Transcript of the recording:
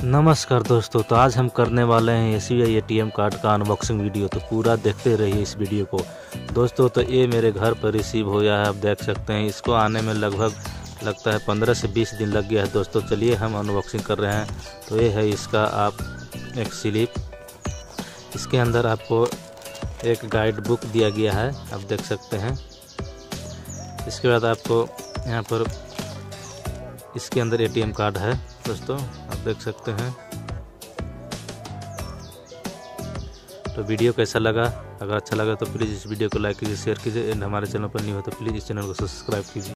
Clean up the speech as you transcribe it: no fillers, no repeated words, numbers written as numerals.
नमस्कार दोस्तों, तो आज हम करने वाले हैं SBI ATM कार्ड का अनबॉक्सिंग वीडियो। तो पूरा देखते रहिए इस वीडियो को दोस्तों। तो ये मेरे घर पर रिसीव होया है, आप देख सकते हैं। इसको आने में लगभग लगता है 15 से 20 दिन लग गया है दोस्तों। चलिए हम अनबॉक्सिंग कर रहे हैं। तो ये है इसका आप एक स्लिप, इसके अंदर आपको एक गाइड बुक दिया गया है, आप देख सकते हैं। इसके बाद आपको यहाँ पर इसके अंदर ATM कार्ड है दोस्तों, आप देख सकते हैं। तो वीडियो कैसा लगा? अगर अच्छा लगा तो प्लीज़ इस वीडियो को लाइक कीजिए, शेयर कीजिए। एंड हमारे चैनल पर न्यू हो तो प्लीज़ इस चैनल को सब्सक्राइब कीजिए।